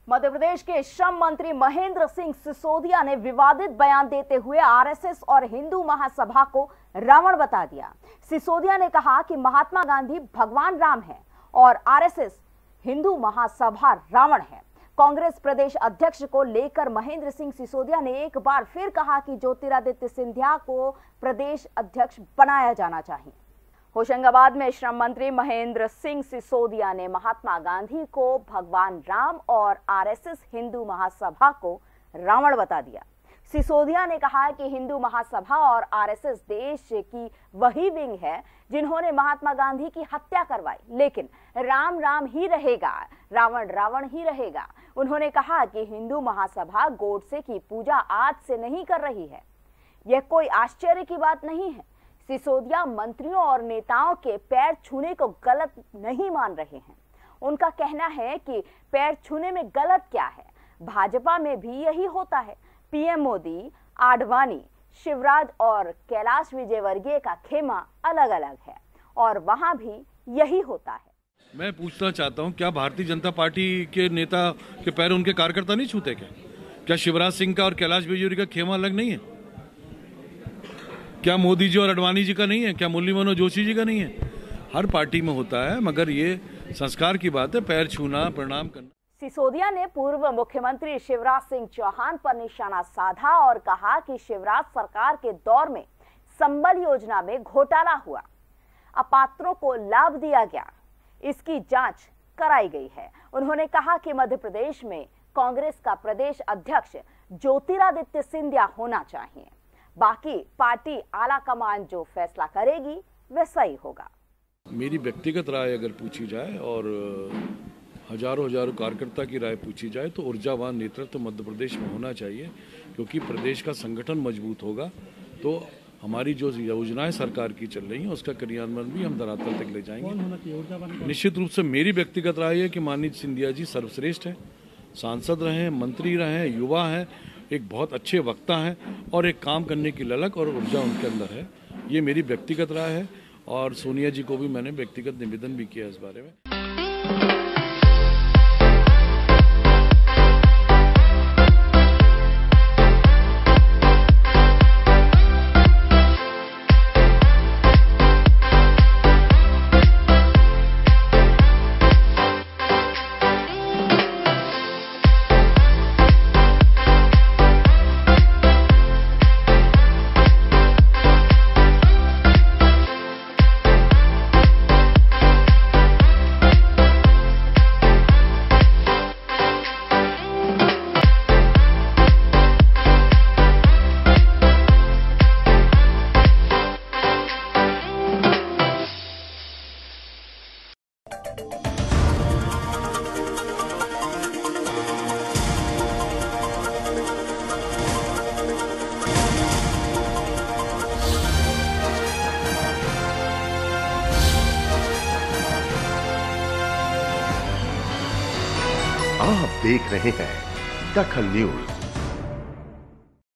मध्य प्रदेश के श्रम मंत्री महेंद्र सिंह सिसोदिया ने विवादित बयान देते हुए आरएसएस और हिंदू महासभा को रावण बता दिया। सिसोदिया ने कहा कि महात्मा गांधी भगवान राम है और आरएसएस हिंदू महासभा रावण है। कांग्रेस प्रदेश अध्यक्ष को लेकर महेंद्र सिंह सिसोदिया ने एक बार फिर कहा कि ज्योतिरादित्य सिंधिया को प्रदेश अध्यक्ष बनाया जाना चाहिए। होशंगाबाद में श्रम मंत्री महेंद्र सिंह सिसोदिया ने महात्मा गांधी को भगवान राम और आरएसएस हिंदू महासभा को रावण बता दिया। सिसोदिया ने कहा कि हिंदू महासभा और आरएसएस देश की वही विंग है जिन्होंने महात्मा गांधी की हत्या करवाई, लेकिन राम राम ही रहेगा, रावण रावण ही रहेगा। उन्होंने कहा कि हिंदू महासभा गोडसे की पूजा आज से नहीं कर रही है। यह कोई आश्चर्य की बात नहीं है। सिसोदिया मंत्रियों और नेताओं के पैर छूने को गलत नहीं मान रहे हैं। उनका कहना है कि पैर छूने में गलत क्या है, भाजपा में भी यही होता है। पीएम मोदी, आडवाणी, शिवराज और कैलाश विजयवर्गीय का खेमा अलग अलग है और वहां भी यही होता है। मैं पूछना चाहता हूं, क्या भारतीय जनता पार्टी के नेता के पैर उनके कार्यकर्ता नहीं छूते? क्या शिवराज सिंह का और कैलाश विजयवर्गीय का खेमा अलग नहीं है? क्या मोदी जी और आडवाणी जी का नहीं है? क्या मुरली मनोहर जोशी जी का नहीं है? हर पार्टी में होता है, मगर ये संस्कार की बात है, पैर छूना, प्रणाम करना। सिसोदिया ने पूर्व मुख्यमंत्री शिवराज सिंह चौहान पर निशाना साधा और कहा कि शिवराज सरकार के दौर में संबल योजना में घोटाला हुआ, अपात्रों को लाभ दिया गया, इसकी जांच कराई गई है। उन्होंने कहा कि मध्य प्रदेश में कांग्रेस का प्रदेश अध्यक्ष ज्योतिरादित्य सिंधिया होना चाहिए, बाकी पार्टी आला कमान जो फैसला करेगी वैसा ही होगा। मेरी व्यक्तिगत राय अगर पूछी जाए और हजारों कार्यकर्ता की राय पूछी जाए तो ऊर्जावान नेतृत्व मध्य प्रदेश में होना चाहिए, क्योंकि प्रदेश का संगठन मजबूत होगा तो हमारी जो योजनाएं सरकार की चल रही हैं उसका क्रियान्वयन भी हम धरातल तक ले जाएंगे। निश्चित रूप से मेरी व्यक्तिगत राय है कि माननीय सिंधिया जी सर्वश्रेष्ठ हैं, सांसद रहे, मंत्री रहे, युवा हैं, एक बहुत अच्छे वक्ता हैं और एक काम करने की ललक और ऊर्जा उनके अंदर है। ये मेरी व्यक्तिगत राय है और सोनिया जी को भी मैंने व्यक्तिगत निवेदन भी किया इस बारे में। आप देख रहे हैं दखल न्यूज।